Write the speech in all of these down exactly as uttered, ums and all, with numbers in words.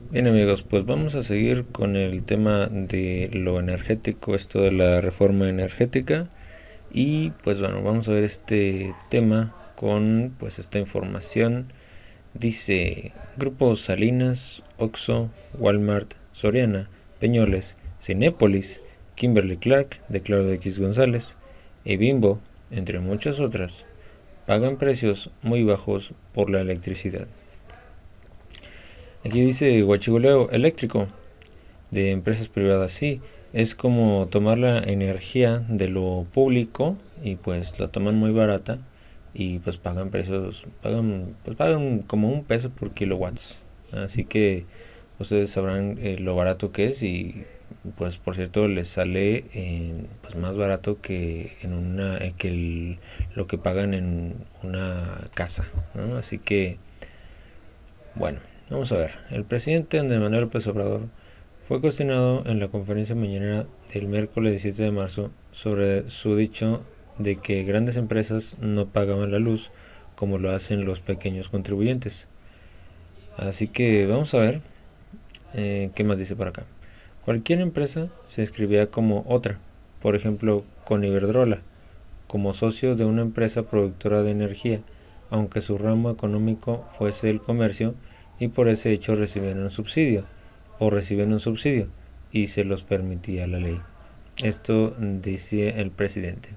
Bien amigos, pues vamos a seguir con el tema de lo energético, esto de la reforma energética. Y pues bueno, vamos a ver este tema con pues esta información. Dice: Grupo Salinas, Oxxo, Walmart, Soriana, Peñoles, Cinépolis, Kimberly Clark de Claro de X González y Bimbo, entre muchas otras, pagan precios muy bajos por la electricidad. Aquí dice huachigoleo eléctrico de empresas privadas. Sí, es como tomar la energía de lo público y pues la toman muy barata y pues pagan precios, pagan, pues pagan como un peso por kilowatts. Así que ustedes sabrán eh, lo barato que es y pues por cierto les sale eh, pues más barato que en una eh, que el, lo que pagan en una casa, ¿no? Así que bueno, vamos a ver. El presidente Andrés Manuel López Obrador fue cuestionado en la conferencia mañanera del miércoles diecisiete de marzo sobre su dicho de que grandes empresas no pagaban la luz como lo hacen los pequeños contribuyentes. Así que vamos a ver eh, qué más dice por acá. Cualquier empresa se inscribía como otra, por ejemplo con Iberdrola, como socio de una empresa productora de energía, aunque su ramo económico fuese el comercio, y por ese hecho recibían un subsidio, o reciben un subsidio, y se los permitía la ley. Esto decía el presidente.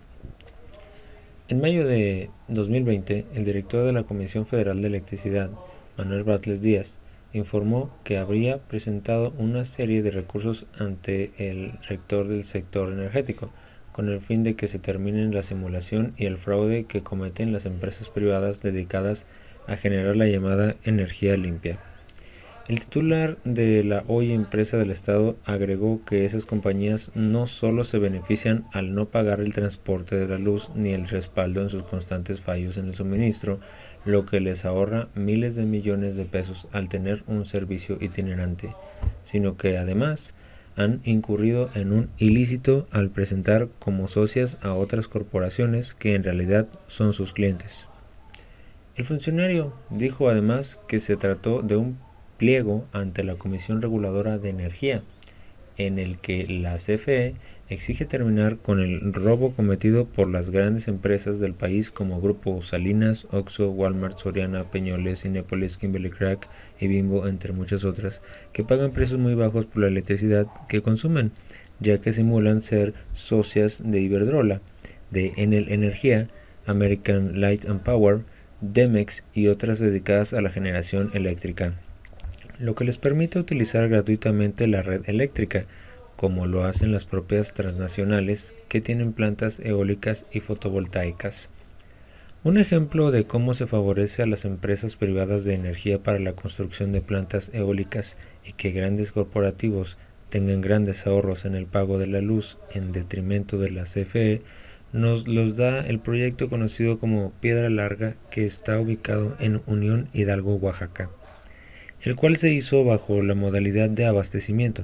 En mayo de dos mil veinte, el director de la Comisión Federal de Electricidad, Manuel Bartlett Díaz, informó que habría presentado una serie de recursos ante el rector del sector energético, con el fin de que se terminen la simulación y el fraude que cometen las empresas privadas dedicadas a generar la llamada energía limpia. El titular de la hoy empresa del Estado agregó que esas compañías no solo se benefician al no pagar el transporte de la luz ni el respaldo en sus constantes fallos en el suministro, lo que les ahorra miles de millones de pesos al tener un servicio itinerante, sino que además han incurrido en un ilícito al presentar como socias a otras corporaciones que en realidad son sus clientes. El funcionario dijo además que se trató de un pliego ante la Comisión Reguladora de Energía, en el que la C F E exige terminar con el robo cometido por las grandes empresas del país como Grupo Salinas, Oxxo, Walmart, Soriana, Peñoles, Cinépolis, Kimberly Clark y Bimbo, entre muchas otras, que pagan precios muy bajos por la electricidad que consumen, ya que simulan ser socias de Iberdrola, de Enel Energía, American Light and Power, Demex y otras dedicadas a la generación eléctrica, lo que les permite utilizar gratuitamente la red eléctrica, como lo hacen las propias transnacionales que tienen plantas eólicas y fotovoltaicas. Un ejemplo de cómo se favorece a las empresas privadas de energía para la construcción de plantas eólicas y que grandes corporativos tengan grandes ahorros en el pago de la luz en detrimento de la C F E, nos los da el proyecto conocido como Piedra Larga, que está ubicado en Unión Hidalgo, Oaxaca, el cual se hizo bajo la modalidad de abastecimiento.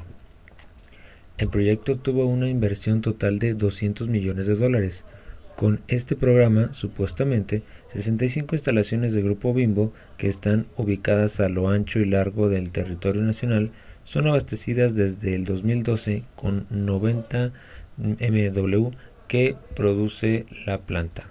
El proyecto tuvo una inversión total de doscientos millones de dólares. Con este programa, supuestamente, sesenta y cinco instalaciones de Grupo Bimbo, que están ubicadas a lo ancho y largo del territorio nacional, son abastecidas desde el dos mil doce con noventa megawatts que produce la planta.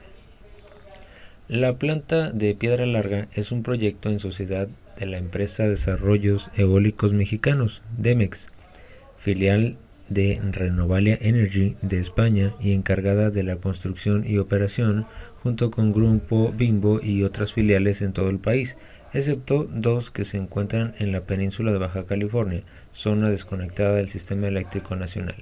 La planta de Piedra Larga es un proyecto en sociedad de la empresa Desarrollos Eólicos Mexicanos, Demex, filial de Renovalia Energy de España y encargada de la construcción y operación junto con Grupo Bimbo y otras filiales en todo el país, excepto dos que se encuentran en la península de Baja California, zona desconectada del sistema eléctrico nacional.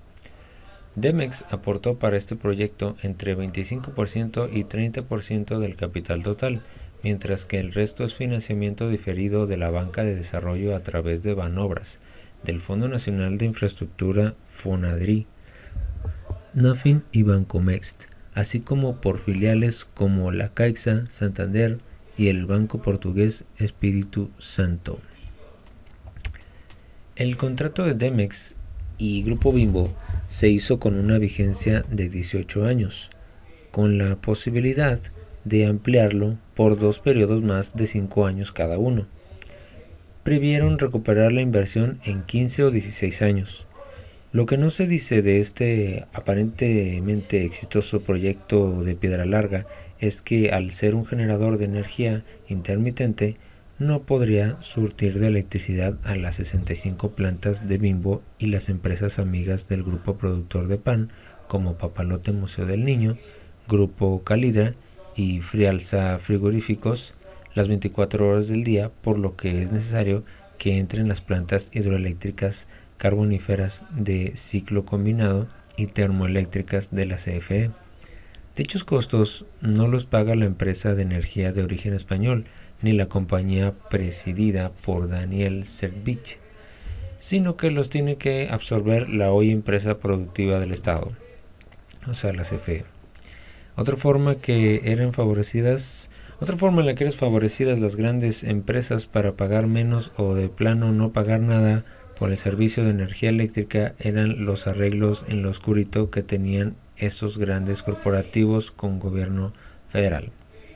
Demex aportó para este proyecto entre veinticinco por ciento y treinta por ciento del capital total, mientras que el resto es financiamiento diferido de la banca de desarrollo a través de Banobras, del Fondo Nacional de Infraestructura Fonadri, Nafin y Bancomext, así como por filiales como la Caixa, Santander y el banco portugués Espíritu Santo. El contrato de Demex y Grupo Bimbo se hizo con una vigencia de dieciocho años, con la posibilidad de ampliarlo por dos periodos más de cinco años cada uno. previeron recuperar la inversión en quince o dieciséis años. Lo que no se dice de este aparentemente exitoso proyecto de Piedra Larga es que al ser un generador de energía intermitente, no podría surtir de electricidad a las sesenta y cinco plantas de Bimbo y las empresas amigas del grupo productor de pan como Papalote Museo del Niño, Grupo Calidra y Frialsa Frigoríficos las veinticuatro horas del día, por lo que es necesario que entren las plantas hidroeléctricas carboníferas de ciclo combinado y termoeléctricas de la C F E. Dichos costos no los paga la empresa de energía de origen español ni la compañía presidida por Daniel Servitje, sino que los tiene que absorber la hoy empresa productiva del Estado, o sea, la C F E. Otra forma que eran favorecidas, otra forma en la que eran favorecidas las grandes empresas para pagar menos o de plano no pagar nada por el servicio de energía eléctrica eran los arreglos en lo oscurito que tenían esos grandes corporativos con gobierno federal.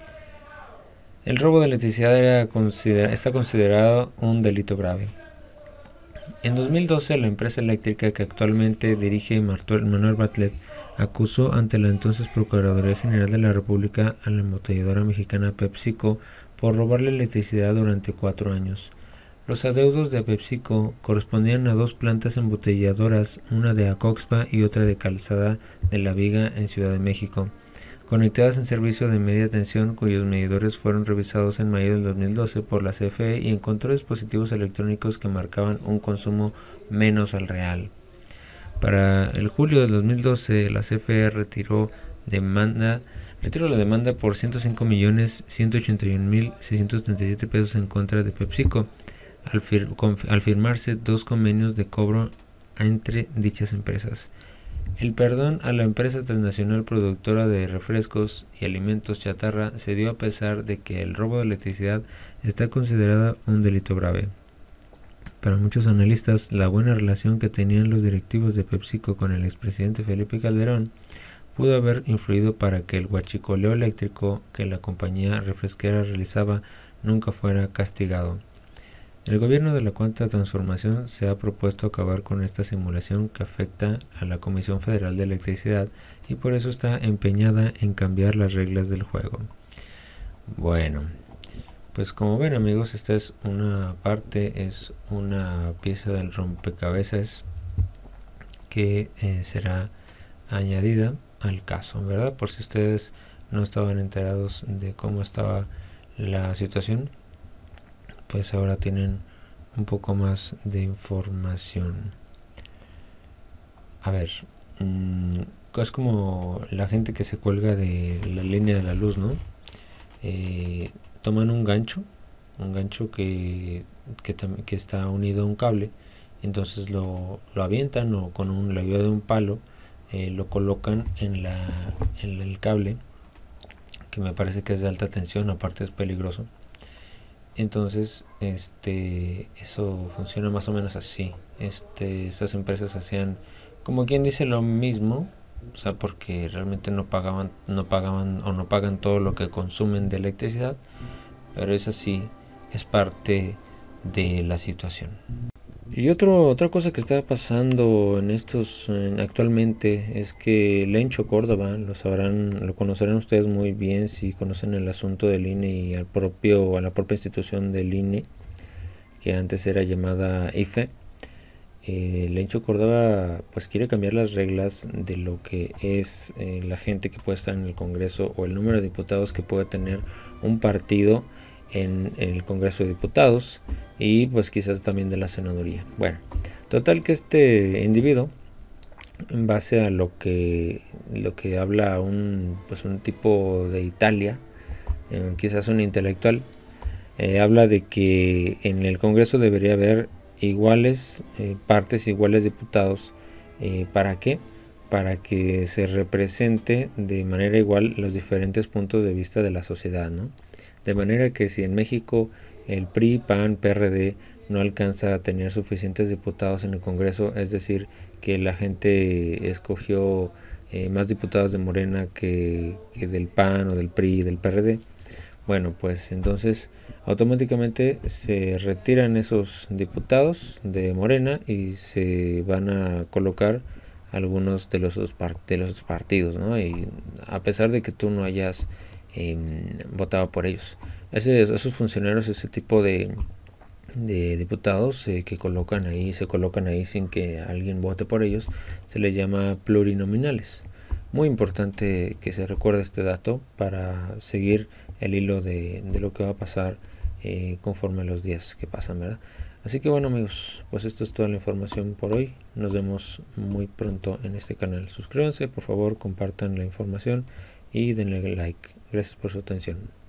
El robo de electricidad era considera, está considerado un delito grave. En dos mil doce, la empresa eléctrica que actualmente dirige Manuel Bartlett acusó ante la entonces Procuraduría General de la República a la embotelladora mexicana PepsiCo por robarle electricidad durante cuatro años. Los adeudos de PepsiCo correspondían a dos plantas embotelladoras, una de Acoxpa y otra de Calzada de la Viga en Ciudad de México, conectadas en servicio de media tensión, cuyos medidores fueron revisados en mayo del dos mil doce por la C F E y encontró dispositivos electrónicos que marcaban un consumo menos al real. Para el julio del dos mil doce, la C F E retiró demanda retiró la demanda por ciento cinco millones ciento ochenta y un mil seiscientos treinta y siete pesos en contra de PepsiCo, al, fir al firmarse dos convenios de cobro entre dichas empresas. El perdón a la empresa transnacional productora de refrescos y alimentos chatarra se dio a pesar de que el robo de electricidad está considerado un delito grave. Para muchos analistas, la buena relación que tenían los directivos de PepsiCo con el expresidente Felipe Calderón pudo haber influido para que el huachicoleo eléctrico que la compañía refresquera realizaba nunca fuera castigado. El gobierno de la Cuarta Transformación se ha propuesto acabar con esta simulación que afecta a la Comisión Federal de Electricidad y por eso está empeñada en cambiar las reglas del juego. Bueno, pues como ven amigos, esta es una parte, es una pieza del rompecabezas que eh, será añadida al caso, ¿verdad? Por si ustedes no estaban enterados de cómo estaba la situación, pues ahora tienen un poco más de información. A ver, mmm, es como la gente que se cuelga de la línea de la luz, ¿no? Eh, toman un gancho, un gancho que, que, que está unido a un cable, entonces lo, lo avientan o con un, la ayuda de un palo eh, lo colocan en, la, en el cable, que me parece que es de alta tensión, aparte es peligroso. Entonces, este, eso funciona más o menos así. Este, estas empresas hacían, como quien dice, lo mismo, o sea, porque realmente no pagaban, no pagaban o no pagan todo lo que consumen de electricidad, pero eso sí es parte de la situación. Y otro, otra cosa que está pasando en estos en, actualmente es que Lencho Córdoba, lo sabrán, lo conocerán ustedes muy bien si conocen el asunto del I N E y al propio, a la propia institución del I N E, que antes era llamada I F E. Eh, Lencho Córdoba pues quiere cambiar las reglas de lo que es eh, la gente que puede estar en el Congreso o el número de diputados que puede tener un partido en el Congreso de Diputados y pues quizás también de la senaduría. Bueno, total que este individuo, en base a lo que lo que habla un pues un tipo de Italia, eh, quizás un intelectual, eh, habla de que en el Congreso debería haber iguales eh, partes, iguales diputados. Eh, ¿para qué? Para que se represente de manera igual los diferentes puntos de vista de la sociedad, ¿no? De manera que si en México el P R I, P A N, P R D no alcanza a tener suficientes diputados en el Congreso, es decir, que la gente escogió eh, más diputados de Morena que, que del P A N o del P R I y del P R D, bueno, pues entonces automáticamente se retiran esos diputados de Morena y se van a colocar algunos de los, de los partidos, ¿no? Y a pesar de que tú no hayas eh, votado por ellos. Ese, esos funcionarios, ese tipo de, de diputados eh, que colocan ahí, se colocan ahí sin que alguien vote por ellos, se les llama plurinominales. Muy importante que se recuerde este dato para seguir el hilo de, de lo que va a pasar eh, conforme a los días que pasan, ¿verdad? Así que bueno, amigos, pues esto es toda la información por hoy. Nos vemos muy pronto en este canal. Suscríbanse, por favor, compartan la información y denle like. Gracias por su atención.